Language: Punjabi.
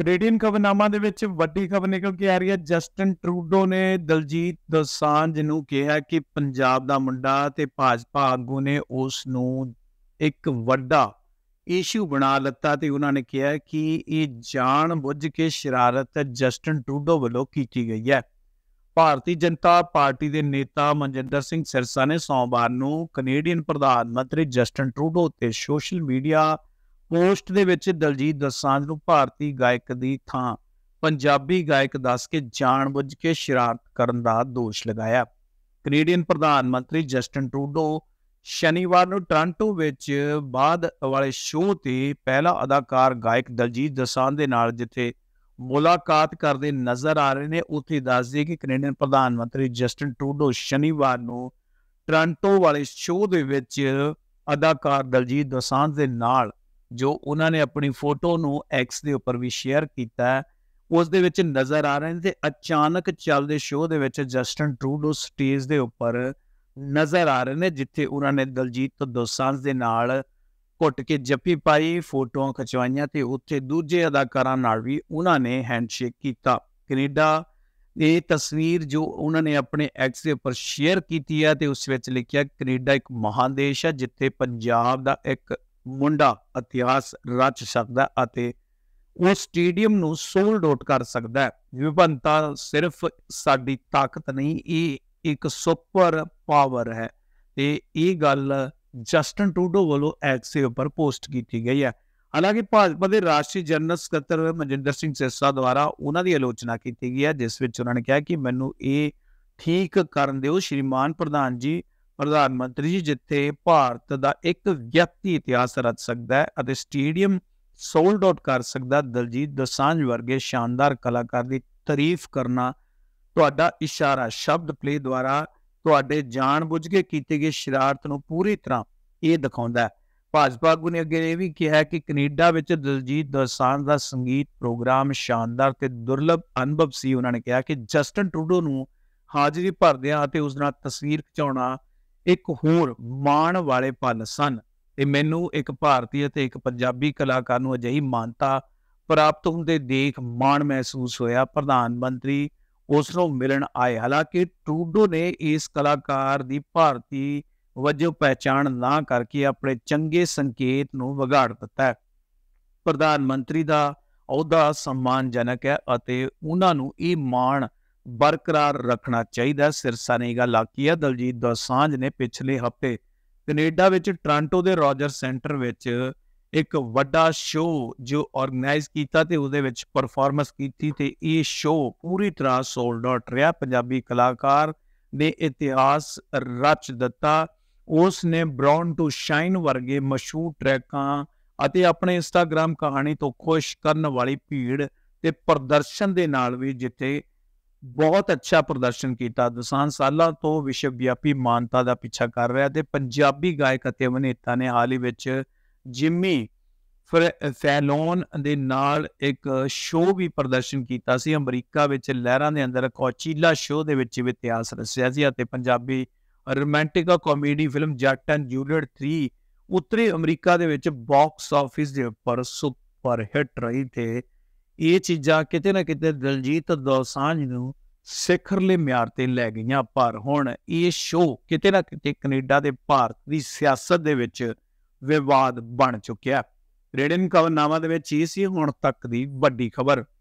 ਕੈਨੇਡੀਅਨ ਖਬਰਨਾਮਾ ਦੇ ਵਿੱਚ ਵੱਡੀ ਖਬਰ ਨਿਕਲ ਕੇ ਆ ਰਹੀ ਹੈ। ਜਸਟਿਨ ਟਰੂਡੋ ਨੇ ਦਲਜੀਤ ਦੋਸਾਂਝ ਨੂੰ ਕਿਹਾ ਕਿ ਪੰਜਾਬ ਦਾ ਮੁੰਡਾ ਤੇ ਭਾਜਪਾ ਆਗੂ ਨੇ ਉਸ ਨੂੰ ਇੱਕ ਵੱਡਾ ਇਸ਼ੂ ਬਣਾ ਲਿੱਤਾ ਤੇ ਉਹਨਾਂ ਨੇ ਕਿਹਾ ਕਿ ਇਹ ਜਾਣ ਬੁੱਝ ਕੇ ਸ਼ਰਾਰਤ ਜਸਟਿਨ ਟਰੂਡੋ ਵੱਲੋਂ ਕੀਤੀ ਗਈ ਹੈ। ਭਾਰਤੀ ਜਨਤਾ ਪਾਰਟੀ ਦੇ ਨੇਤਾ ਮਨਜਿੰਦਰ ਸਿੰਘ ਸਿਰਸਾ ਨੇ ਸੋਮਵਾਰ ਨੂੰ ਕੈਨੇਡੀਅਨ ਪ੍ਰਧਾਨ ਮੰਤਰੀ ਜਸਟਿਨ ਟਰੂਡੋ ਤੇ ਸੋਸ਼ਲ ਮੀਡੀਆ ਪੋਸਟ ਦੇ ਵਿੱਚ ਦਲਜੀਤ ਦੋਸਾਂਝ ਨੂੰ ਭਾਰਤੀ ਗਾਇਕ ਦੀ ਥਾਂ ਪੰਜਾਬੀ ਗਾਇਕ ਦੱਸ ਕੇ ਜਾਣਬੁੱਝ ਕੇ ਸ਼ਰਾਰਤ ਕਰਨ ਦਾ ਦੋਸ਼ ਲਗਾਇਆ। ਕੈਨੇਡੀਅਨ ਪ੍ਰਧਾਨ ਮੰਤਰੀ ਜਸਟਿਨ ਟਰੂਡੋ ਸ਼ਨੀਵਾਰ ਨੂੰ ਟੋਰਾਂਟੋ ਵਿੱਚ ਬਾਅਦ ਵਾਲੇ ਸ਼ੋਅ ਤੇ ਪਹਿਲਾ ਅਦਾਕਾਰ ਗਾਇਕ ਦਲਜੀਤ ਦੋਸਾਂਝ ਦੇ ਨਾਲ ਜਿੱਥੇ ਮੁਲਾਕਾਤ ਕਰਦੇ ਨਜ਼ਰ ਆ ਰਹੇ ਨੇ, ਉੱਥੇ ਦੱਸ ਦਈਏ ਕਿ ਕੈਨੇਡੀਅਨ ਪ੍ਰਧਾਨ ਮੰਤਰੀ ਜਸਟਿਨ ਟਰੂਡੋ ਸ਼ਨੀਵਾਰ ਨੂੰ ਟੋਰਾਂਟੋ ਵਾਲੇ ਸ਼ੋਅ ਦੇ ਵਿੱਚ ਅਦਾਕਾਰ ਦਲਜੀਤ ਦੋਸਾਂਝ ਦੇ ਨਾਲ ਜੋ ਉਹਨਾਂ ਨੇ ਆਪਣੀ ਫੋਟੋ ਨੂੰ ਐਕਸ ਦੇ ਉੱਪਰ ਵੀ ਸ਼ੇਅਰ ਕੀਤਾ ਉਸ ਦੇ ਵਿੱਚ ਨਜ਼ਰ ਆ ਰਹੇ ਨੇ। ਤੇ ਅਚਾਨਕ ਚੱਲਦੇ ਸ਼ੋਅ ਦੇ ਵਿੱਚ ਜਸਟਿਨ ਟਰੂਡੋ ਸਟੇਜ ਦੇ ਉੱਪਰ ਨਜ਼ਰ ਆ ਰਹੇ ਨੇ, ਜਿੱਥੇ ਉਹਨਾਂ ਨੇ ਦਲਜੀਤ ਦੋਸਾਂਝ ਦੇ ਨਾਲ ਘੁੱਟ ਕੇ ਜੱਫੀ ਪਾਈ, ਫੋਟੋਆਂ ਖਿਚਵਾਈਆਂ ਤੇ ਉੱਥੇ ਦੂਜੇ ਅਦਾਕਾਰਾਂ ਨਾਲ ਵੀ ਉਹਨਾਂ ਨੇ ਹੈਂਡਸ਼ੇਕ ਕੀਤਾ। ਕੈਨੇਡਾ ਇਹ ਤਸਵੀਰ ਜੋ ਉਹਨਾਂ ਨੇ ਆਪਣੇ ਐਕਸ ਦੇ ਉੱਪਰ ਸ਼ੇਅਰ ਕੀਤੀ ਹੈ ਤੇ ਉਸ ਵਿੱਚ ਲਿਖਿਆ ਕੈਨੇਡਾ ਇੱਕ ਮਹਾਂਦੇਸ਼ ਹੈ ਜਿੱਥੇ ਪੰਜਾਬ ਦਾ ਇੱਕ ਮੁੰਡਾ ਇਤਿਹਾਸ ਰਚ ਸਕਦਾ ਅਤੇ ਉਹ ਸਟੇਡੀਅਮ ਨੂੰ ਸੋਲਡ ਆਊਟ ਕਰ ਸਕਦਾ ਹੈ। ਵਿਭਿੰਨਤਾ ਸਿਰਫ ਸਾਡੀ ਤਾਕਤ ਨਹੀਂ, ਇਹ ਇੱਕ ਸੁਪਰ ਪਾਵਰ ਹੈ ਤੇ ਇਹ ਗੱਲ ਜਸਟਿਨ ਟਰੂਡੋ ਵੱਲੋਂ ਐਕਸ ਦੇ ਉੱਪਰ ਪੋਸਟ ਕੀਤੀ ਗਈ ਹੈ। ਹਾਲਾਂਕਿ ਭਾਜਪਾ ਦੇ ਰਾਸ਼ਟਰੀ ਜਨਰਲ ਸਕੱਤਰ ਮਨਜਿੰਦਰ ਸਿੰਘ ਸਿਰਸਾ ਦੁਆਰਾ ਉਹਨਾਂ ਦੀ ਆਲੋਚਨਾ ਕੀਤੀ ਗਈ ਹੈ, ਜਿਸ ਵਿੱਚ ਉਹਨਾਂ ਨੇ ਕਿਹਾ ਕਿ ਮੈਨੂੰ ਇਹ ਠੀਕ ਕਰਨ ਦਿਓ ਸ਼੍ਰੀਮਾਨ ਪ੍ਰਧਾਨ ਮੰਤਰੀ ਜੀ, ਜਿੱਥੇ ਭਾਰਤ ਦਾ ਇੱਕ ਵਿਅਕਤੀ ਇਤਿਹਾਸ ਰਚ ਸਕਦਾ ਹੈ ਅਤੇ ਸਟੇਡੀਅਮ ਸੋਲਡ ਆਊਟ ਕਰ ਸਕਦਾ, ਦਲਜੀਤ ਦੋਸਾਂਝ ਵਰਗੇ ਸ਼ਾਨਦਾਰ ਕਲਾਕਾਰ ਦੀ ਤਾਰੀਫ ਕਰਨਾ ਤੁਹਾਡਾ ਇਸ਼ਾਰਾ ਸ਼ਬਦ ਪਲੇ ਦੁਆਰਾ ਤੁਹਾਡੇ ਜਾਣਬੁੱਝ ਕੇ ਕੀਤੇ ਗਏ ਸ਼ਰਾਰਤ ਨੂੰ ਪੂਰੀ ਤਰ੍ਹਾਂ ਇਹ ਦਿਖਾਉਂਦਾ ਹੈ। ਭਾਜਪਾ ਆਗੂ ਨੇ ਅੱਗੇ ਇਹ ਵੀ ਕਿਹਾ ਕਿ ਕੈਨੇਡਾ ਵਿੱਚ ਦਲਜੀਤ ਦੋਸਾਂਝ ਦਾ ਸੰਗੀਤ ਪ੍ਰੋਗਰਾਮ ਸ਼ਾਨਦਾਰ ਤੇ ਦੁਰਲਭ ਅਨੁਭਵ ਸੀ। ਉਹਨਾਂ ਨੇ ਕਿਹਾ ਕਿ ਜਸਟਿਨ ਟਰੂਡੋ ਨੂੰ ਹਾਜ਼ਰੀ ਭਰਦਿਆਂ ਅਤੇ ਉਸ ਨਾਲ ਤਸਵੀਰ ਖਿਚਾਉਣਾ ਇੱਕ ਹੋਰ ਮਾਣ ਵਾਲੇ ਪਲ ਸਨ ਤੇ ਮੈਨੂੰ ਇੱਕ ਭਾਰਤੀ ਅਤੇ ਇੱਕ ਪੰਜਾਬੀ ਕਲਾਕਾਰ ਨੂੰ ਅਜਿਹੀ ਮਾਨਤਾ ਪ੍ਰਾਪਤ ਹੁੰਦੇ ਦੇਖ ਮਾਣ ਮਹਿਸੂਸ ਹੋਇਆ। ਪ੍ਰਧਾਨ ਮੰਤਰੀ ਉਸ ਨੂੰ ਮਿਲਣ ਆਏ। ਹਾਲਾਂਕਿ ਟਰੂਡੋ ਨੇ ਇਸ ਕਲਾਕਾਰ ਦੀ ਭਾਰਤੀ ਵਜੋਂ ਪਹਿਚਾਣ ਨਾ ਕਰਕੇ ਆਪਣੇ ਚੰਗੇ ਸੰਕੇਤ ਨੂੰ ਵਿਗਾੜ ਦਿੱਤਾ ਹੈ। ਪ੍ਰਧਾਨ ਮੰਤਰੀ ਦਾ ਅਹੁਦਾ ਸਨਮਾਨਜਨਕ ਹੈ ਅਤੇ ਉਹਨਾਂ ਨੂੰ ਇਹ ਮਾਣ ਬਰਕਰਾਰ ਰੱਖਣਾ ਚਾਹੀਦਾ। ਸਿਰਸਾ ਨੇ ਇਹ ਗੱਲ ਆਖੀ ਹੈ। ਦਲਜੀਤ ਦੋਸਾਂਝ ਨੇ ਪਿਛਲੇ ਹਫ਼ਤੇ ਕੈਨੇਡਾ ਵਿੱਚ ਟੋਰਾਂਟੋ ਦੇ ਰੋਜਰ ਸੈਂਟਰ ਵਿੱਚ ਇੱਕ ਵੱਡਾ ਸ਼ੋਅ ਜੋ ਆਰਗੇਨਾਈਜ਼ ਕੀਤਾ ਤੇ ਉਹਦੇ ਵਿੱਚ ਪਰਫਾਰਮੈਂਸ ਕੀਤੀ ਤੇ ਇਹ ਸ਼ੋਅ ਪੂਰੀ ਤਰ੍ਹਾਂ ਸੋਲਡ ਆਊਟ ਰਿਹਾ। ਪੰਜਾਬੀ ਕਲਾਕਾਰ ਨੇ ਇਤਿਹਾਸ ਰਚ ਦਿੱਤਾ। ਉਸ ਨੇ ਬਰਾਊਨ ਟੂ ਸ਼ਾਈਨ ਵਰਗੇ ਮਸ਼ਹੂਰ ਟਰੈਕਾਂ ਅਤੇ ਆਪਣੇ ਇੰਸਟਾਗ੍ਰਾਮ ਕਹਾਣੀ ਤੋਂ ਖੁਸ਼ ਕਰਨ ਵਾਲੀ ਭੀੜ ਤੇ ਪ੍ਰਦਰਸ਼ਨ ਦੇ ਨਾਲ ਵੀ ਜਿੱਥੇ ਬਹੁਤ ਅੱਛਾ ਪ੍ਰਦਰਸ਼ਨ ਕੀਤਾ। ਦੋਸਾਂਝ ਸਾਲਾਂ ਤੋਂ ਵਿਸ਼ਵ ਵਿਆਪੀ ਮਾਨਤਾ ਦਾ ਪਿੱਛਾ ਕਰ ਰਿਹਾ ਤੇ ਪੰਜਾਬੀ ਗਾਇਕ ਅਤੇ ਅਭਿਨੇਤਾ ਨੇ ਹਾਲ ਹੀ ਵਿੱਚ ਜਿਮੀ ਫੈਲੋਨ ਦੇ ਨਾਲ ਇੱਕ ਸ਼ੋਅ ਵੀ ਪ੍ਰਦਰਸ਼ਨ ਕੀਤਾ ਸੀ। ਅਮਰੀਕਾ ਵਿੱਚ ਲਹਿਰਾਂ ਦੇ ਅੰਦਰ ਕੋਚੀਲਾ ਸ਼ੋਅ ਦੇ ਵਿੱਚ ਵੀ ਇਤਿਹਾਸ ਰਚਿਆ ਸੀ ਅਤੇ Punjabi romantic comedy film Jatt and Juliet 3 ਉੱਤਰੀ ਅਮਰੀਕਾ ਦੇ ਵਿੱਚ ਬਾਕਸ ਆਫਿਸ ਦੇ ਉੱਪਰ ਸੁਪਰ ਹਿੱਟ ਰਹੀ ਤੇ ਇਹ ਚੀਜ਼ਾਂ ਕਿਤੇ ਨਾ ਕਿਤੇ ਦਲਜੀਤ ਦੋਸਾਂਝ ਨੂੰ ਸਿਖਰਲੇ ਮਿਆਰ ਤੇ ਲੈ ਗਈਆਂ। ਪਰ ਹੁਣ ਇਹ ਸ਼ੋਅ ਕਿਤੇ ਨਾ ਕਿਤੇ ਕੈਨੇਡਾ ਤੇ ਭਾਰਤ ਦੀ ਸਿਆਸਤ ਦੇ ਵਿੱਚ ਵਿਵਾਦ ਬਣ ਚੁੱਕਿਆ। ਕੈਨੇਡੀਅਨ ਖਬਰਨਾਮਾ ਦੇ ਵਿੱਚ ਇਹ ਸੀ ਹੁਣ ਤੱਕ ਦੀ ਵੱਡੀ ਖਬਰ।